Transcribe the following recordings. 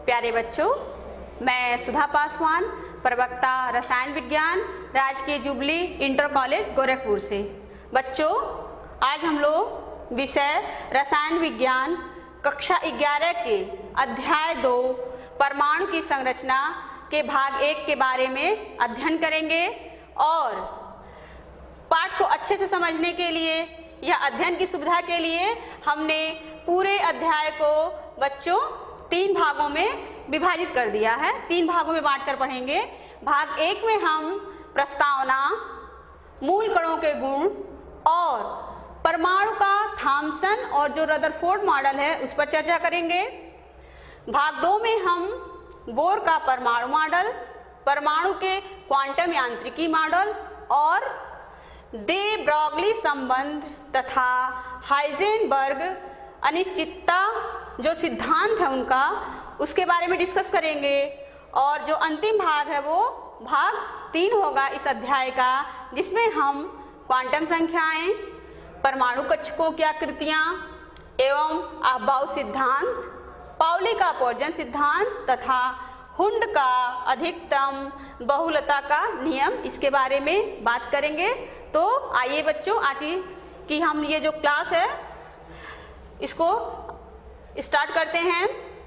प्यारे बच्चों, मैं सुधा पासवान, प्रवक्ता रसायन विज्ञान, राजकीय जुबली इंटर कॉलेज गोरखपुर से। बच्चों, आज हम लोग विषय रसायन विज्ञान कक्षा 11 के अध्याय 2 परमाणु की संरचना के भाग 1 के बारे में अध्ययन करेंगे। और पाठ को अच्छे से समझने के लिए या अध्ययन की सुविधा के लिए हमने पूरे अध्याय को बच्चों 3 भागों में विभाजित कर दिया है। 3 भागों में बांटकर पढ़ेंगे। भाग 1 में हम प्रस्तावना, मूल कणों के गुण और परमाणु का थॉमसन और जो रदरफोर्ड मॉडल है उस पर चर्चा करेंगे। भाग 2 में हम बोर का परमाणु मॉडल, परमाणु के क्वांटम यांत्रिकी मॉडल और दे ब्रॉगली संबंध तथा हाइजेनबर्ग अनिश्चितता जो सिद्धांत है उनका, उसके बारे में डिस्कस करेंगे। और जो अंतिम भाग है वो भाग 3 होगा इस अध्याय का, जिसमें हम क्वांटम संख्याएं, परमाणु कक्षकों की आकृतियां एवं अफबाउ सिद्धांत, पाउली का अपवर्जन सिद्धांत तथा हुंड का अधिकतम बहुलता का नियम, इसके बारे में बात करेंगे। तो आइए बच्चों, आज की हम ये जो क्लास है इसको स्टार्ट करते हैं।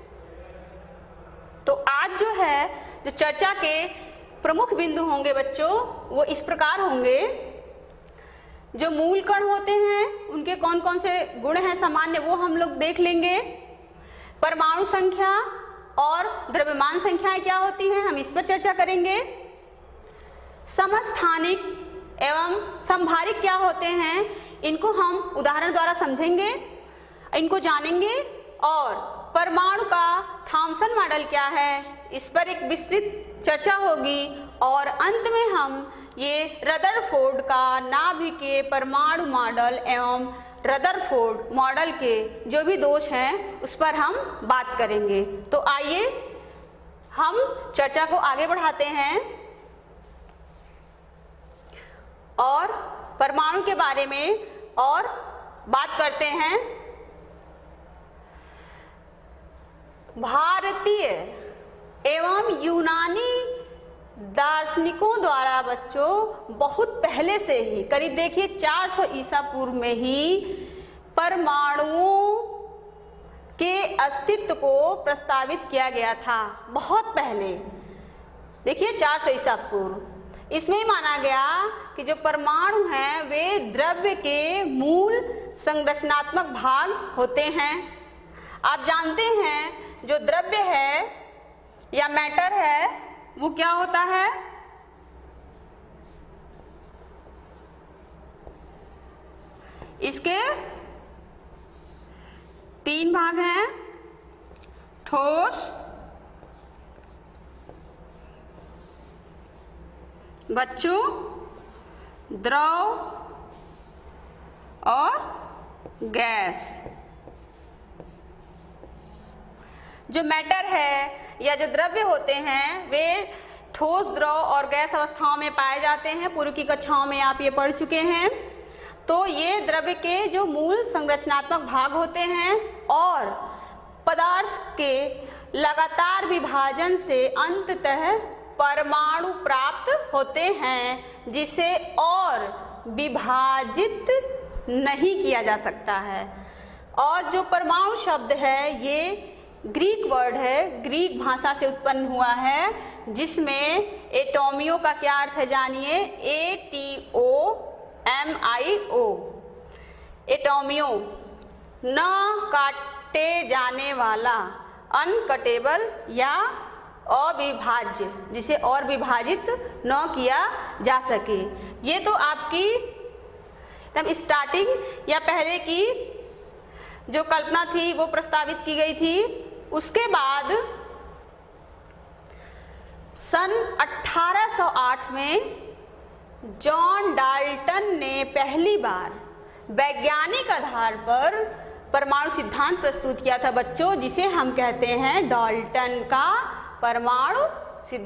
तो आज जो है जो चर्चा के प्रमुख बिंदु होंगे बच्चों वो इस प्रकार होंगे। जो मूल कण होते हैं उनके कौन कौन से गुण हैं सामान्य, वो हम लोग देख लेंगे। परमाणु संख्या और द्रव्यमान संख्याएं क्या होती हैं, हम इस पर चर्चा करेंगे। समस्थानिक एवं समभारिक क्या होते हैं, इनको हम उदाहरण द्वारा समझेंगे, इनको जानेंगे। और परमाणु का थॉमसन मॉडल क्या है, इस पर एक विस्तृत चर्चा होगी। और अंत में हम ये रदरफोर्ड का नाभिकीय परमाणु मॉडल एवं रदरफोर्ड मॉडल के जो भी दोष हैं उस पर हम बात करेंगे। तो आइए हम चर्चा को आगे बढ़ाते हैं और परमाणु के बारे में और बात करते हैं। भारतीय एवं यूनानी दार्शनिकों द्वारा बच्चों बहुत पहले से ही, करीब देखिए 400 ईसा पूर्व में ही परमाणुओं के अस्तित्व को प्रस्तावित किया गया था। बहुत पहले देखिए 400 ईसा पूर्व। इसमें माना गया कि जो परमाणु हैं वे द्रव्य के मूल संरचनात्मक भाग होते हैं। आप जानते हैं जो द्रव्य है या मैटर है वो क्या होता है, इसके 3 भाग हैं, ठोस, बच्चों, द्रव और गैस। जो मैटर है या जो द्रव्य होते हैं वे ठोस, द्रव और गैस अवस्थाओं में पाए जाते हैं। पूर्व की कक्षाओं में आप ये पढ़ चुके हैं। तो ये द्रव्य के जो मूल संरचनात्मक भाग होते हैं और पदार्थ के लगातार विभाजन से अंततः परमाणु प्राप्त होते हैं, जिसे और विभाजित नहीं किया जा सकता है। और जो परमाणु शब्द है ये ग्रीक वर्ड है, ग्रीक भाषा से उत्पन्न हुआ है, जिसमें एटोमियो का क्या अर्थ है जानिए, ATOMIO। एटोमियो न काटे जाने वाला, अनकटेबल या अविभाज्य, जिसे और विभाजित न किया जा सके। ये तो आपकी एकदम स्टार्टिंग या पहले की जो कल्पना थी वो प्रस्तावित की गई थी। उसके बाद सन 1808 में जॉन डाल्टन ने पहली बार वैज्ञानिक आधार पर परमाणु सिद्धांत प्रस्तुत किया था बच्चों, जिसे हम कहते हैं डाल्टन का परमाणु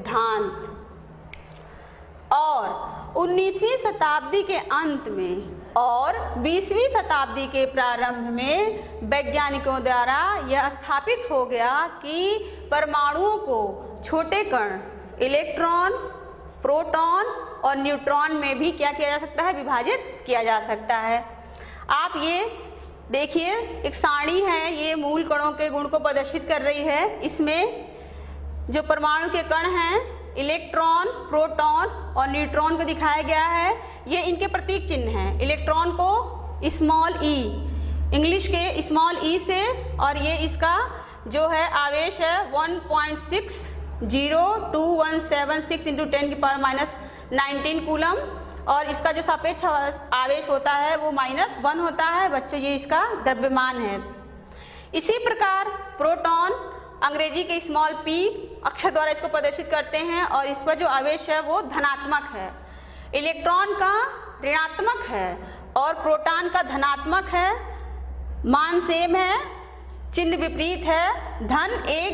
सिद्धांत। और 19वीं शताब्दी के अंत में और 20वीं शताब्दी के प्रारंभ में वैज्ञानिकों द्वारा यह स्थापित हो गया कि परमाणुओं को छोटे कण इलेक्ट्रॉन, प्रोटॉन और न्यूट्रॉन में भी क्या किया जा सकता है, विभाजित किया जा सकता है। आप ये देखिए, एक सारणी है, ये मूल कणों के गुण को प्रदर्शित कर रही है। इसमें जो परमाणु के कण हैं इलेक्ट्रॉन, प्रोटॉन और न्यूट्रॉन को दिखाया गया है। ये इनके प्रतीक चिन्ह हैं। इलेक्ट्रॉन को स्मॉल ई, इंग्लिश के स्मॉल ई से, और ये इसका जो है आवेश है 1.60217 इंटू 10⁻⁻19 कूलम, और इसका जो सापेक्ष आवेश होता है वो -1 होता है। बच्चों ये इसका द्रव्यमान है। इसी प्रकार प्रोटॉन अंग्रेजी के स्मॉल p अक्षर द्वारा इसको प्रदर्शित करते हैं और इस पर जो आवेश है वो धनात्मक है। इलेक्ट्रॉन का ऋणात्मक है और प्रोटॉन का धनात्मक है। मान सेम है, चिन्ह विपरीत है। धन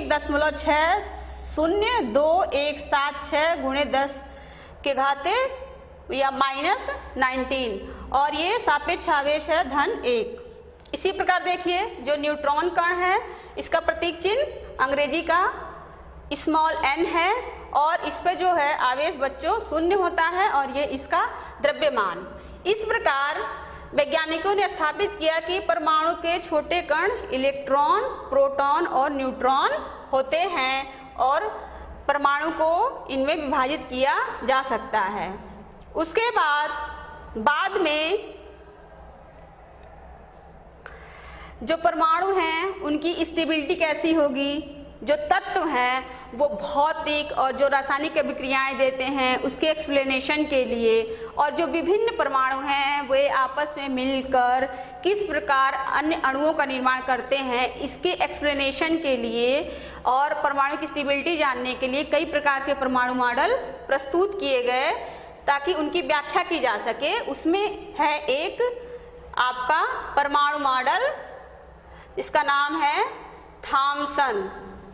1.60217 गुणे 10 के घाते या -19, और ये सापेक्ष आवेश है धन 1। इसी प्रकार देखिए जो न्यूट्रॉन कण है, इसका प्रतीक चिन्ह अंग्रेजी का स्मॉल n है और इस पर जो है आवेश बच्चों 0 होता है और ये इसका द्रव्यमान। इस प्रकार वैज्ञानिकों ने स्थापित किया कि परमाणु के छोटे कण इलेक्ट्रॉन, प्रोटॉन और न्यूट्रॉन होते हैं और परमाणु को इनमें विभाजित किया जा सकता है। उसके बाद में जो परमाणु हैं उनकी स्टेबिलिटी कैसी होगी, जो तत्व हैं वो भौतिक और जो रासायनिक अभिक्रियाएं देते हैं उसके एक्सप्लेनेशन के लिए, और जो विभिन्न परमाणु हैं वे आपस में मिलकर किस प्रकार अन्य अणुओं का निर्माण करते हैं इसके एक्सप्लेनेशन के लिए और परमाणु की स्टेबिलिटी जानने के लिए कई प्रकार के परमाणु मॉडल प्रस्तुत किए गए ताकि उनकी व्याख्या की जा सके। उसमें है एक आपका परमाणु मॉडल, इसका नाम है थॉमसन।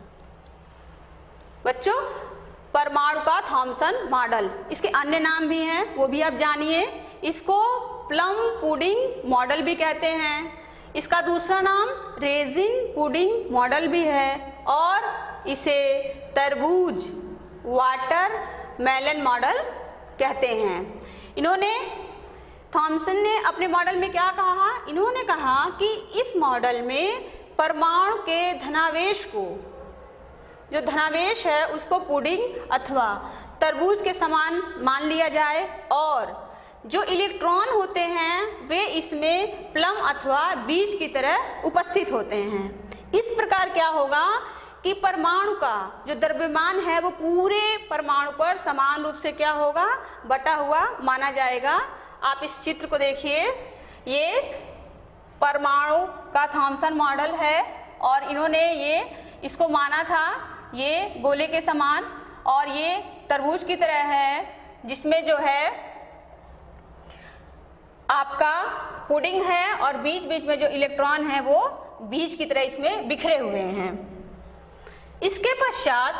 बच्चों परमाणु का थॉमसन मॉडल, इसके अन्य नाम भी हैं वो भी आप जानिए। इसको प्लम पुडिंग मॉडल भी कहते हैं, इसका दूसरा नाम रेजिन पुडिंग मॉडल भी है, और इसे तरबूज वाटर मेलन मॉडल कहते हैं। इन्होंने थॉमसन ने अपने मॉडल में क्या कहा, इन्होंने कहा कि इस मॉडल में परमाणु के धनावेश को, जो धनावेश है उसको पुडिंग अथवा तरबूज के समान मान लिया जाए और जो इलेक्ट्रॉन होते हैं वे इसमें प्लम अथवा बीज की तरह उपस्थित होते हैं। इस प्रकार क्या होगा कि परमाणु का जो द्रव्यमान है वो पूरे परमाणु पर समान रूप से क्या होगा, बटा हुआ माना जाएगा। आप इस चित्र को देखिए, ये परमाणु का थॉमसन मॉडल है और इन्होंने ये इसको माना था ये गोले के समान, और ये तरबूज की तरह है जिसमें जो है आपका पुडिंग है और बीच बीच में जो इलेक्ट्रॉन है वो बीज की तरह इसमें बिखरे हुए हैं। इसके पश्चात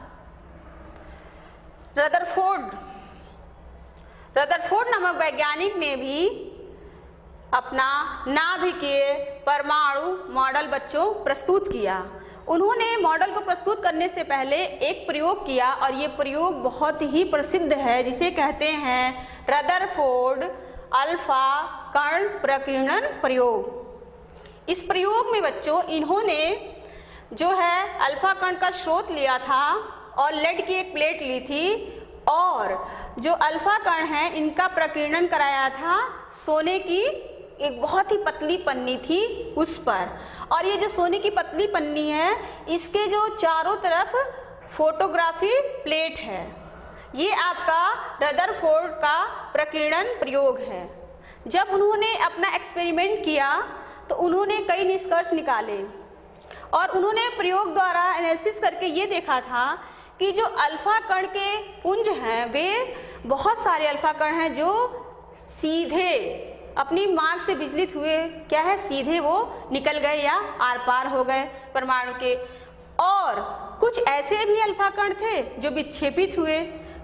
रदरफोर्ड नामक वैज्ञानिक ने भी अपना नाभिकीय परमाणु मॉडल बच्चों प्रस्तुत किया। उन्होंने मॉडल को प्रस्तुत करने से पहले एक प्रयोग किया और ये प्रयोग बहुत ही प्रसिद्ध है जिसे कहते हैं रदरफोर्ड अल्फा कण प्रकीर्णन प्रयोग। इस प्रयोग में बच्चों इन्होंने जो है अल्फा कण का स्रोत लिया था और लेड की एक प्लेट ली थी और जो अल्फा कण है इनका प्रकीर्णन कराया था सोने की एक बहुत ही पतली पन्नी थी उस पर, और ये जो सोने की पतली पन्नी है इसके जो चारों तरफ फोटोग्राफी प्लेट है, ये आपका रदरफोर्ड का प्रकीर्णन प्रयोग है। जब उन्होंने अपना एक्सपेरिमेंट किया तो उन्होंने कई निष्कर्ष निकाले और उन्होंने प्रयोग द्वारा एनालिसिस करके ये देखा था कि जो अल्फा कण के पुंज हैं वे बहुत सारे अल्फा कण हैं जो सीधे अपनी मार्ग से विचलित हुए क्या है, सीधे वो निकल गए या आर पार हो गए परमाणु के, और कुछ ऐसे भी अल्फा कण थे जो विक्षेपित हुए,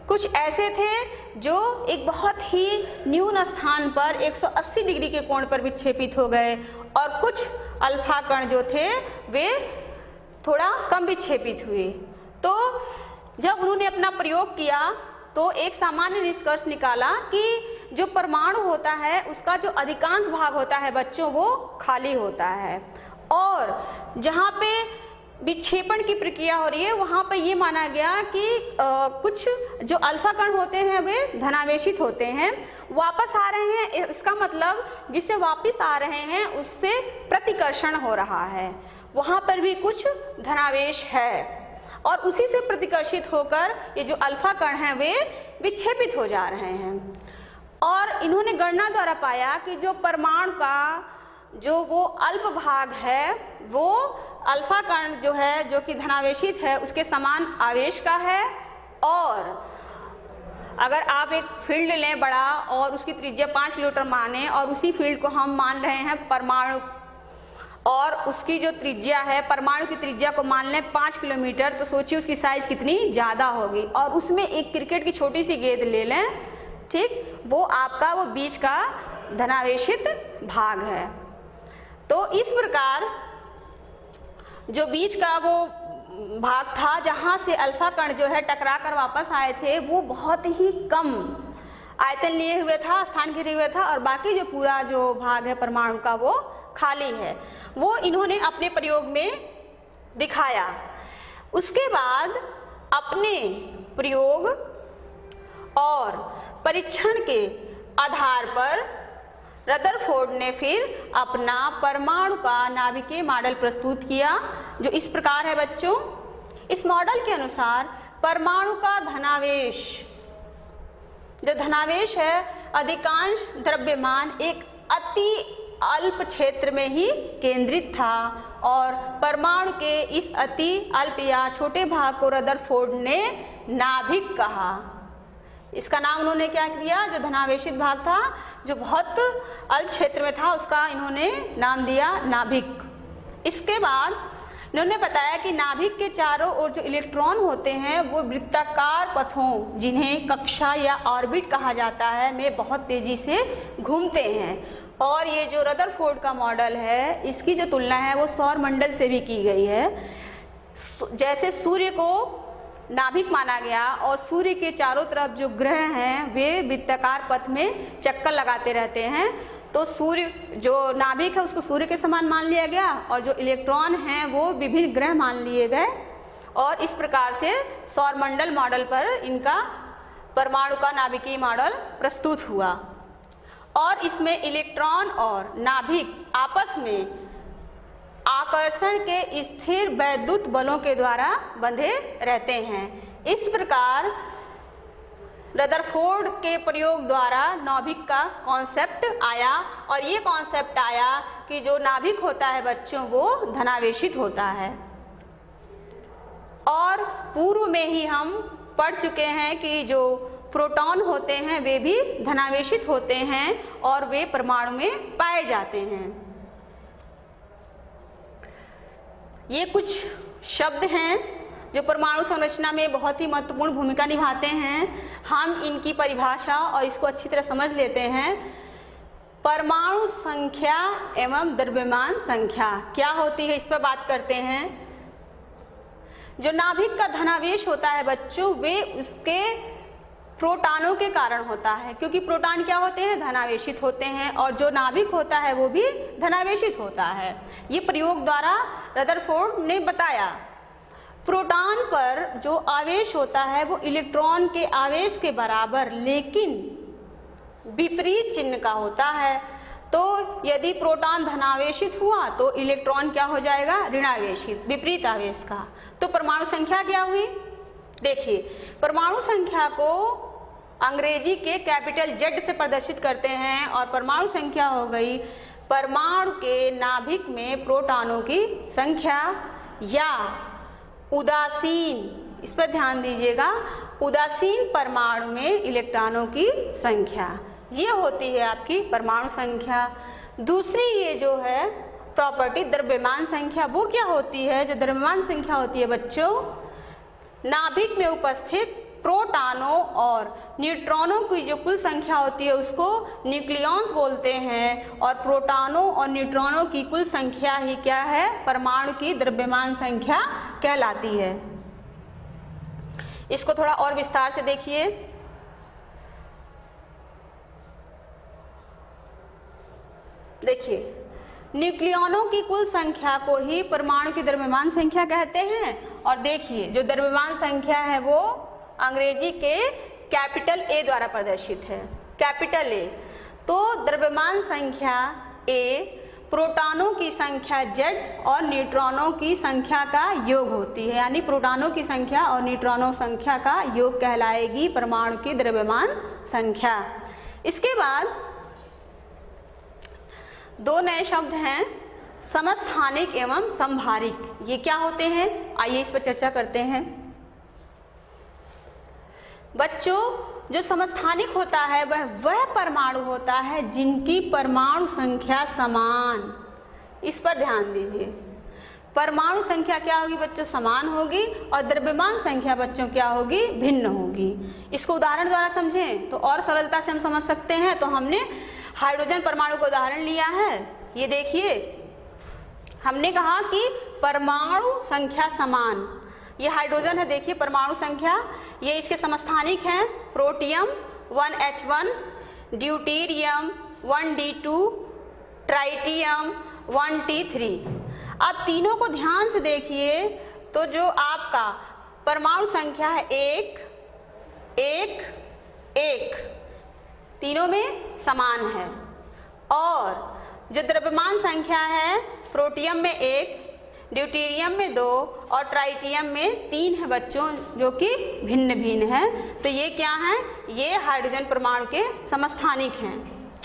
कुछ ऐसे थे जो एक बहुत ही न्यून स्थान पर 180 डिग्री के कोण पर विक्षेपित हो गए, और कुछ अल्फा कण जो थे वे थोड़ा कम विक्षेपित हुए। तो जब उन्होंने अपना प्रयोग किया तो एक सामान्य निष्कर्ष निकाला कि जो परमाणु होता है उसका जो अधिकांश भाग होता है बच्चों वो खाली होता है, और जहाँ पे विक्षेपण की प्रक्रिया हो रही है वहाँ पे ये माना गया कि कुछ जो अल्फा कण होते हैं वे धनावेशित होते हैं, वापस आ रहे हैं, इसका मतलब जिससे वापस आ रहे हैं उससे प्रतिकर्षण हो रहा है, वहाँ पर भी कुछ धनावेश है, और उसी से प्रतिकर्षित होकर ये जो अल्फा कण हैं वे विक्षेपित हो जा रहे हैं। और इन्होंने गणना द्वारा पाया कि जो परमाणु का जो वो अल्प भाग है वो अल्फा कण जो है जो कि धनावेशित है उसके समान आवेश का है, और अगर आप एक फील्ड लें बड़ा और उसकी त्रिज्या 5 किलोमीटर माने और उसी फील्ड को हम मान रहे हैं परमाणु, और उसकी जो त्रिज्या है परमाणु की त्रिज्या को मान लें 5 किलोमीटर, तो सोचिए उसकी साइज कितनी ज़्यादा होगी, और उसमें एक क्रिकेट की छोटी सी गेंद ले लें, ठीक, वो आपका वो बीच का धनावेशित भाग है। तो इस प्रकार जो बीच का वो भाग था जहाँ से अल्फा कण जो है टकरा कर वापस आए थे वो बहुत ही कम आयतन लिए हुए था, स्थान घेरे हुए था, और बाकी जो पूरा जो भाग है परमाणु का वो खाली है। वो इन्होंने अपने प्रयोग में दिखाया। उसके बाद अपने प्रयोग और परीक्षण के आधार पर रदरफोर्ड ने फिर अपना परमाणु का नाभिकीय मॉडल प्रस्तुत किया, जो इस प्रकार है बच्चों। इस मॉडल के अनुसार परमाणु का धनावेश, जो धनावेश है, अधिकांश द्रव्यमान एक अति अल्प क्षेत्र में ही केंद्रित था, और परमाणु के इस अति अल्प या छोटे भाग को रदरफोर्ड ने नाभिक कहा। इसका नाम उन्होंने क्या किया, जो धनावेशित भाग था जो बहुत अल्प क्षेत्र में था उसका इन्होंने नाम दिया नाभिक। इसके बाद इन्होंने बताया कि नाभिक के चारों ओर जो इलेक्ट्रॉन होते हैं वो वृत्ताकार पथों, जिन्हें कक्षा या ऑर्बिट कहा जाता है, में बहुत तेजी से घूमते हैं। और ये जो रदरफोर्ड का मॉडल है इसकी जो तुलना है वो सौर मंडल से भी की गई है। जैसे सूर्य को नाभिक माना गया और सूर्य के चारों तरफ जो ग्रह हैं वे वृत्ताकार पथ में चक्कर लगाते रहते हैं, तो सूर्य जो नाभिक है उसको सूर्य के समान मान लिया गया, और जो इलेक्ट्रॉन हैं वो विभिन्न ग्रह मान लिए गए, और इस प्रकार से सौर मंडल मॉडल पर इनका परमाणु का नाभिकीय मॉडल प्रस्तुत हुआ। और इसमें इलेक्ट्रॉन और नाभिक आपस में आकर्षण के स्थिर वैद्युत बलों के द्वारा बंधे रहते हैं। इस प्रकार रदरफोर्ड के प्रयोग द्वारा नाभिक का कॉन्सेप्ट आया, और ये कॉन्सेप्ट आया कि जो नाभिक होता है बच्चों वो धनावेशित होता है। और पूर्व में ही हम पढ़ चुके हैं कि जो प्रोटॉन होते हैं वे भी धनावेशित होते हैं और वे परमाणु में पाए जाते हैं। ये कुछ शब्द हैं जो परमाणु संरचना में बहुत ही महत्वपूर्ण भूमिका निभाते हैं। हम इनकी परिभाषा और इसको अच्छी तरह समझ लेते हैं। परमाणु संख्या एवं द्रव्यमान संख्या क्या होती है इस पर बात करते हैं। जो नाभिक का धनावेश होता है बच्चों, वे उसके प्रोटॉनों के कारण होता है, क्योंकि प्रोटॉन क्या होते हैं, धनावेशित होते हैं, और जो नाभिक होता है वो भी धनावेशित होता है। ये प्रयोग द्वारा रदरफोर्ड ने बताया। प्रोटॉन पर जो आवेश होता है वो इलेक्ट्रॉन के आवेश के बराबर लेकिन विपरीत चिन्ह का होता है। तो यदि प्रोटॉन धनावेशित हुआ तो इलेक्ट्रॉन क्या हो जाएगा, ऋणावेशित, विपरीत आवेश का। तो परमाणु संख्या क्या हुई, देखिए परमाणु संख्या को अंग्रेजी के कैपिटल Z से प्रदर्शित करते हैं, और परमाणु संख्या हो गई परमाणु के नाभिक में प्रोटॉनों की संख्या, या उदासीन, इस पर ध्यान दीजिएगा, उदासीन परमाणु में इलेक्ट्रॉनों की संख्या, ये होती है आपकी परमाणु संख्या। दूसरी ये जो है प्रॉपर्टी द्रव्यमान संख्या, वो क्या होती है, जो द्रव्यमान संख्या होती है बच्चों, नाभिक में उपस्थित प्रोटॉनों और न्यूट्रॉनों की जो कुल संख्या होती है उसको न्यूक्लियॉन्स बोलते हैं, और प्रोटॉनों और न्यूट्रॉनों की कुल संख्या ही क्या है, परमाणु की द्रव्यमान संख्या कहलाती है। इसको थोड़ा और विस्तार से देखिए। देखिए, न्यूक्लियॉनों की कुल संख्या को ही परमाणु की द्रव्यमान संख्या कहते हैं। और देखिए, जो द्रव्यमान संख्या है वो अंग्रेजी के कैपिटल ए द्वारा प्रदर्शित है, कैपिटल ए। तो द्रव्यमान संख्या ए प्रोटॉनों की संख्या Z और न्यूट्रॉनों की संख्या का योग होती है, यानी प्रोटॉनों की संख्या और न्यूट्रॉनों संख्या का योग कहलाएगी परमाणु की द्रव्यमान संख्या। इसके बाद दो नए शब्द हैं, समस्थानिक एवं समभारिक। ये क्या होते हैं, आइए इस पर चर्चा करते हैं। बच्चों, जो समस्थानिक होता है वह परमाणु होता है जिनकी परमाणु संख्या समान। इस पर ध्यान दीजिए, परमाणु संख्या क्या होगी बच्चों, समान होगी, और द्रव्यमान संख्या बच्चों क्या होगी, भिन्न होगी। इसको उदाहरण द्वारा समझें तो और सरलता से हम समझ सकते हैं। तो हमने हाइड्रोजन परमाणु का उदाहरण लिया है। ये देखिए, हमने कहा कि परमाणु संख्या समान, ये हाइड्रोजन है, देखिए परमाणु संख्या, ये इसके समस्थानिक हैं, protium 1H1, deuterium 1D2, tritium 1T3। अब तीनों को ध्यान से देखिए तो जो आपका परमाणु संख्या है 1, 1, 1, तीनों में समान है, और जो द्रव्यमान संख्या है प्रोटियम में 1, ड्यूटीरियम में 2 और ट्राइटियम में 3 है बच्चों, जो कि भिन्न भिन्न है। तो ये क्या है, ये हाइड्रोजन परमाणु के समस्थानिक हैं।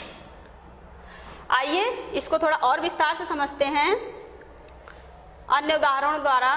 आइए इसको थोड़ा और विस्तार से समझते हैं अन्य उदाहरणों द्वारा।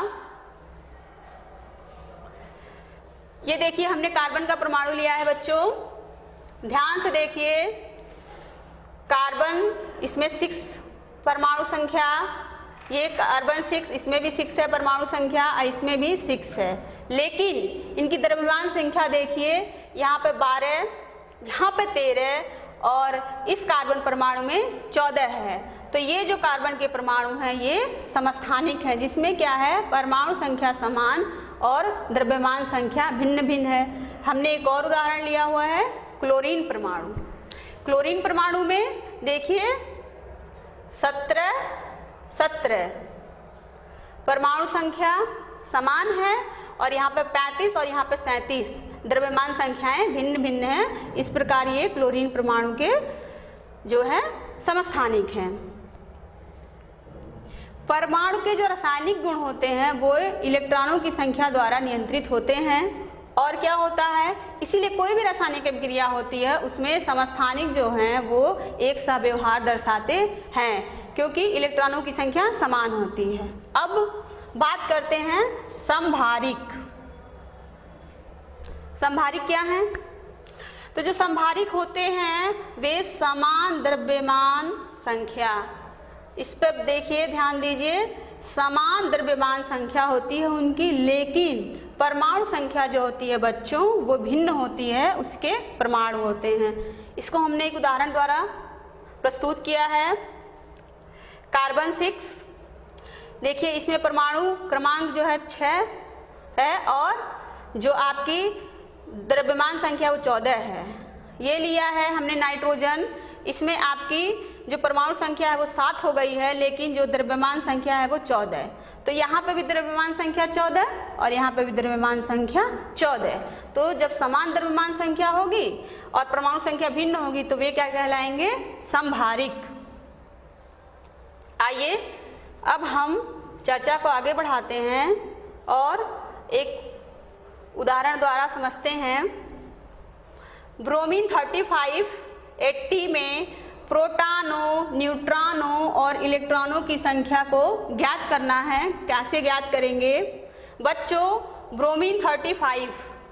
ये देखिए, हमने कार्बन का परमाणु लिया है बच्चों, ध्यान से देखिए। कार्बन, इसमें 6 परमाणु संख्या, ये कार्बन 6, इसमें भी 6 है परमाणु संख्या, इसमें भी 6 है। लेकिन इनकी द्रव्यमान संख्या देखिए, यहाँ पे 12, यहाँ पे 13 और इस कार्बन परमाणु में 14 है। तो ये जो कार्बन के परमाणु हैं ये समस्थानिक है, जिसमें क्या है, परमाणु संख्या समान और द्रव्यमान संख्या भिन्न भिन्न है। हमने एक और उदाहरण लिया हुआ है, क्लोरीन परमाणु। क्लोरीन परमाणु में देखिए 17 परमाणु संख्या समान है, और यहाँ पे 35 और यहाँ पे 37 द्रव्यमान संख्याएं भिन्न भिन्न हैं। इस प्रकार ये क्लोरीन परमाणु के जो है समस्थानिक हैं। परमाणु के जो रासायनिक गुण होते हैं वो इलेक्ट्रॉनों की संख्या द्वारा नियंत्रित होते हैं। और क्या होता है, इसीलिए कोई भी रासायनिक अभिक्रिया होती है उसमें समस्थानिक जो हैं वो एक सा व्यवहार दर्शाते हैं, क्योंकि इलेक्ट्रॉनों की संख्या समान होती है। अब बात करते हैं समभारिक। समभारिक क्या है, तो जो समभारिक होते हैं वे समान द्रव्यमान संख्या, इस पर देखिए ध्यान दीजिए, समान द्रव्यमान संख्या होती है उनकी, लेकिन परमाणु संख्या जो होती है बच्चों वो भिन्न होती है, उसके परमाणु होते हैं। इसको हमने एक उदाहरण द्वारा प्रस्तुत किया है। कार्बन 6, देखिए इसमें परमाणु क्रमांक जो है 6 है, और जो आपकी द्रव्यमान संख्या वो 14 है। ये लिया है हमने नाइट्रोजन, इसमें आपकी जो परमाणु संख्या है वो 7 हो गई है, लेकिन जो द्रव्यमान संख्या है वो 14 है। तो यहाँ पे भी द्रव्यमान संख्या 14 और यहाँ पे भी द्रव्यमान संख्या 14। तो जब समान द्रव्यमान संख्या होगी और परमाणु संख्या भिन्न होगी तो वे क्या कहलाएंगे, समभारिक। आइए अब हम चर्चा को आगे बढ़ाते हैं और एक उदाहरण द्वारा समझते हैं। ब्रोमीन 35 80 में प्रोटॉनों, न्यूट्रॉनों और इलेक्ट्रॉनों की संख्या को ज्ञात करना है। कैसे ज्ञात करेंगे बच्चों, ब्रोमीन 35,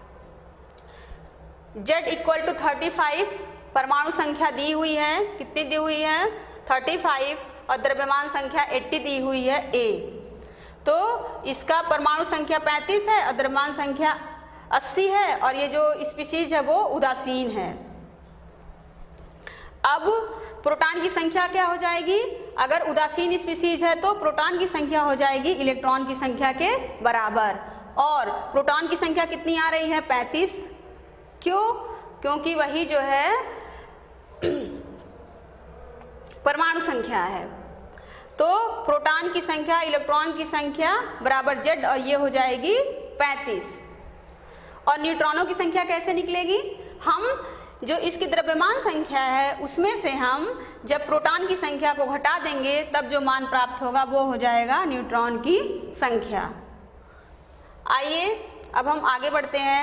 Z = 35 परमाणु संख्या दी हुई है, कितनी दी हुई है 35, और द्रव्यमान संख्या 80 दी हुई है A। तो इसका परमाणु संख्या 35 है और द्रव्यमान संख्या 80 है और ये जो स्पीशीज है वो उदासीन है। अब प्रोटॉन की संख्या क्या हो जाएगी? अगर उदासीन स्पीशीज है तो प्रोटॉन की संख्या हो जाएगी इलेक्ट्रॉन की संख्या के बराबर, और प्रोटॉन की संख्या कितनी आ रही है? 35। क्यों? क्योंकि वही जो है परमाणु संख्या है। तो प्रोटॉन की संख्या इलेक्ट्रॉन की संख्या बराबर Z, और ये हो जाएगी 35। और न्यूट्रॉनों की संख्या कैसे निकलेगी? हम जो इसकी द्रव्यमान संख्या है उसमें से हम जब प्रोटॉन की संख्या को घटा देंगे तब जो मान प्राप्त होगा वो हो जाएगा न्यूट्रॉन की संख्या। आइए अब हम आगे बढ़ते हैं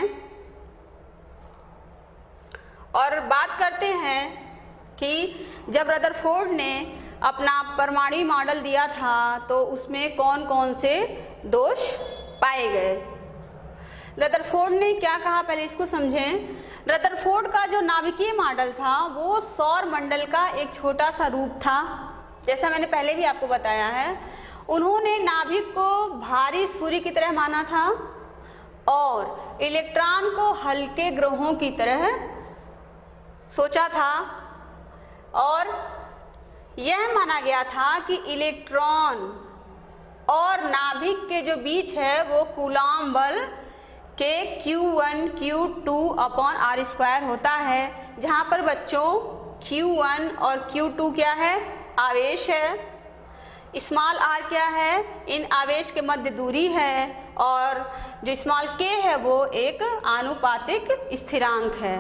और बात करते हैं कि जब रदरफोर्ड ने अपना परमाणु मॉडल दिया था तो उसमें कौन कौन से दोष पाए गए। रदरफोर्ड ने क्या कहा, पहले इसको समझें। रदरफोर्ड का जो नाभिकीय मॉडल था वो सौर मंडल का एक छोटा सा रूप था, जैसा मैंने पहले भी आपको बताया है। उन्होंने नाभिक को भारी सूर्य की तरह माना था और इलेक्ट्रॉन को हल्के ग्रहों की तरह सोचा था, और यह माना गया था कि इलेक्ट्रॉन और नाभिक के जो बीच है वो कूलॉम बल के Q1 Q2 अपॉन r² होता है, जहाँ पर बच्चों Q1 और Q2 क्या है? आवेश है। स्मॉल r क्या है? इन आवेश के मध्य दूरी है, और जो स्मॉल k है वो एक आनुपातिक स्थिरांक है।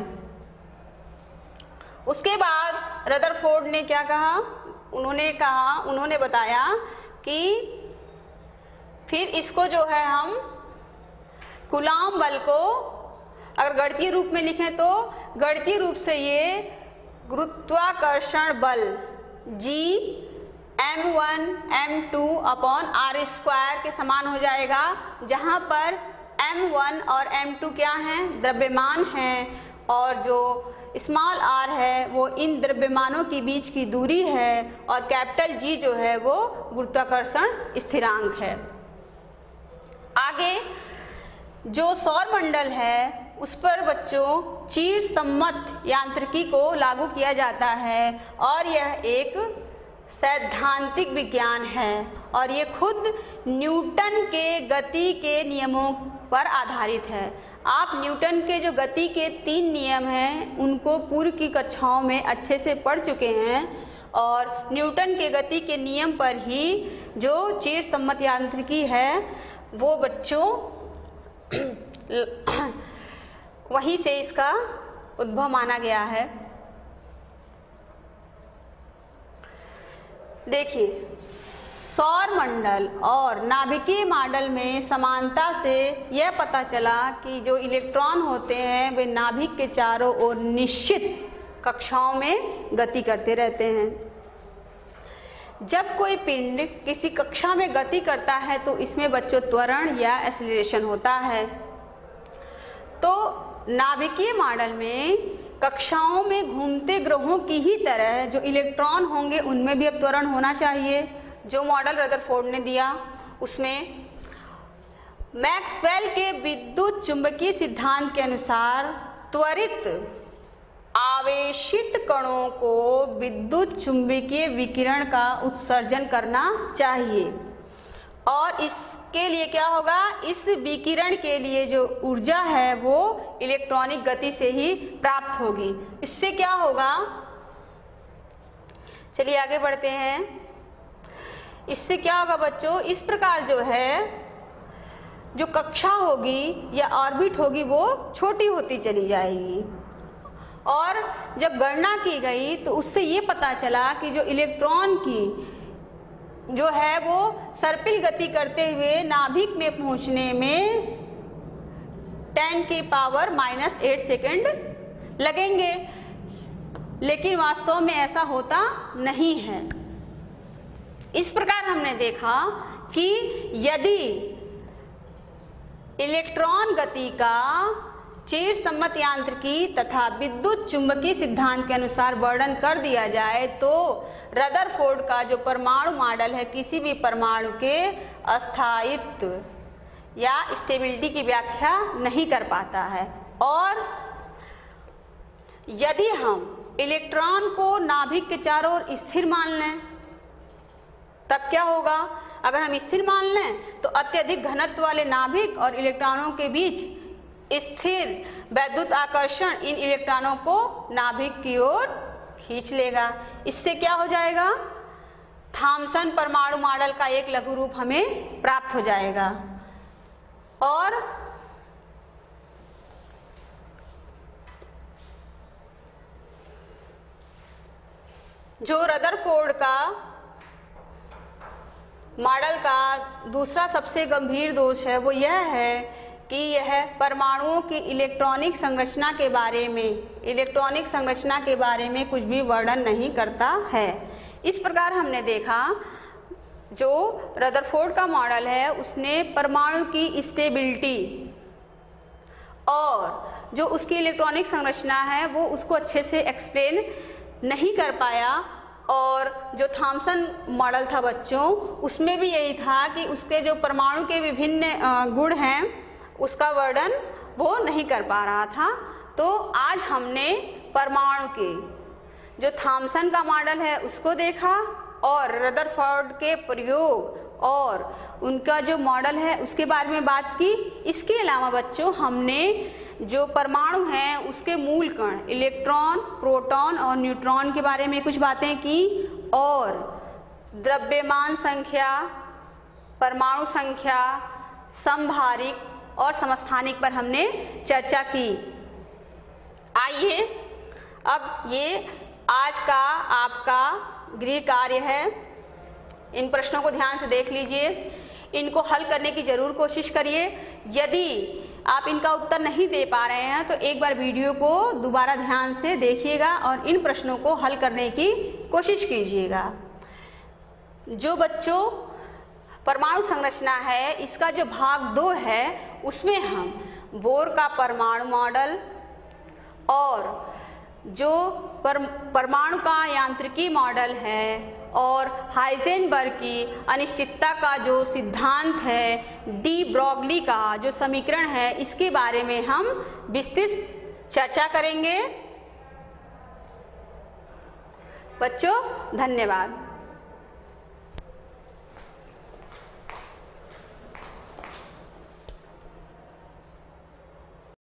उसके बाद रदरफोर्ड ने क्या कहा? उन्होंने बताया कि फिर इसको जो है हम कूलॉम बल को अगर गणितीय रूप में लिखें तो गणितीय रूप से ये गुरुत्वाकर्षण बल G m1 m2 upon r² के समान हो जाएगा, जहाँ पर m1 और m2 क्या हैं? द्रव्यमान हैं, और जो स्मॉल r है वो इन द्रव्यमानों के बीच की दूरी है, और कैपिटल G जो है वो गुरुत्वाकर्षण स्थिरांक है। आगे जो सौर मंडल है उस पर बच्चों चीर सम्मत यांत्रिकी को लागू किया जाता है, और यह एक सैद्धांतिक विज्ञान है, और ये खुद न्यूटन के गति के नियमों पर आधारित है। आप न्यूटन के जो गति के 3 नियम हैं उनको पूर्व की कक्षाओं में अच्छे से पढ़ चुके हैं, और न्यूटन के गति के नियम पर ही जो चीर सम्मत यांत्रिकी है वो बच्चों वहीं से इसका उद्भव माना गया है। देखिए, सौर मंडल और नाभिकीय मॉडल में समानता से यह पता चला कि जो इलेक्ट्रॉन होते हैं वे नाभिक के चारों ओर निश्चित कक्षाओं में गति करते रहते हैं। जब कोई पिंड किसी कक्षा में गति करता है तो इसमें बच्चों त्वरण या एक्सीलरेशन होता है। तो नाभिकीय मॉडल में कक्षाओं में घूमते ग्रहों की ही तरह जो इलेक्ट्रॉन होंगे उनमें भी अब त्वरण होना चाहिए। जो मॉडल रदरफोर्ड ने दिया उसमें मैक्सवेल के विद्युत चुंबकीय सिद्धांत के अनुसार त्वरित आवेशित कणों को विद्युत चुंबकीय विकिरण का उत्सर्जन करना चाहिए, और इसके लिए क्या होगा? इस विकिरण के लिए जो ऊर्जा है वो इलेक्ट्रॉनिक गति से ही प्राप्त होगी। इससे क्या होगा? चलिए आगे बढ़ते हैं। इससे क्या होगा बच्चों? इस प्रकार जो है जो कक्षा होगी या ऑर्बिट होगी वो छोटी होती चली जाएगी, और जब गणना की गई तो उससे ये पता चला कि जो इलेक्ट्रॉन की जो है वो सर्पिल गति करते हुए नाभिक में पहुंचने में 10⁻⁻8 सेकंड लगेंगे, लेकिन वास्तव में ऐसा होता नहीं है। इस प्रकार हमने देखा कि यदि इलेक्ट्रॉन गति का चीर सम्मत यांत्रिकी तथा विद्युत चुंबकीय सिद्धांत के अनुसार वर्णन कर दिया जाए तो रदरफोर्ड का जो परमाणु मॉडल है किसी भी परमाणु के अस्थायित्व या स्टेबिलिटी की व्याख्या नहीं कर पाता है। और यदि हम इलेक्ट्रॉन को नाभिक के चारों ओर स्थिर मान लें तब क्या होगा? अगर हम स्थिर मान लें तो अत्यधिक घनत्व वाले नाभिक और इलेक्ट्रॉनों के बीच स्थिर वैद्युत आकर्षण इन इलेक्ट्रॉनों को नाभिक की ओर खींच लेगा। इससे क्या हो जाएगा? थॉम्सन परमाणु मॉडल का एक लघु रूप हमें प्राप्त हो जाएगा। और जो रदरफोर्ड का मॉडल का दूसरा सबसे गंभीर दोष है वो यह है कि यह परमाणुओं की इलेक्ट्रॉनिक संरचना के बारे में कुछ भी वर्णन नहीं करता है। इस प्रकार हमने देखा जो रदरफोर्ड का मॉडल है उसने परमाणु की स्टेबिलिटी और जो उसकी इलेक्ट्रॉनिक संरचना है वो उसको अच्छे से एक्सप्लेन नहीं कर पाया। और जो थॉम्सन मॉडल था बच्चों, उसमें भी यही था कि उसके जो परमाणु के विभिन्न गुण हैं उसका वर्णन वो नहीं कर पा रहा था। तो आज हमने परमाणु के जो थॉम्सन का मॉडल है उसको देखा और रदरफोर्ड के प्रयोग और उनका जो मॉडल है उसके बारे में बात की। इसके अलावा बच्चों हमने जो परमाणु हैं उसके मूल कण इलेक्ट्रॉन, प्रोटॉन और न्यूट्रॉन के बारे में कुछ बातें की और द्रव्यमान संख्या, परमाणु संख्या, समभारिक और समस्थानिक पर हमने चर्चा की। आइए अब ये आज का आपका गृह कार्य है। इन प्रश्नों को ध्यान से देख लीजिए, इनको हल करने की जरूर कोशिश करिए। यदि आप इनका उत्तर नहीं दे पा रहे हैं तो एक बार वीडियो को दोबारा ध्यान से देखिएगा और इन प्रश्नों को हल करने की कोशिश कीजिएगा। जो बच्चों परमाणु संरचना है इसका जो भाग 2 है उसमें हम बोर का परमाणु मॉडल और जो परमाणु का यांत्रिकी मॉडल है और हाइजेनबर्ग की अनिश्चितता का जो सिद्धांत है, डी ब्रॉगली का जो समीकरण है, इसके बारे में हम विस्तृत चर्चा करेंगे। बच्चों धन्यवाद।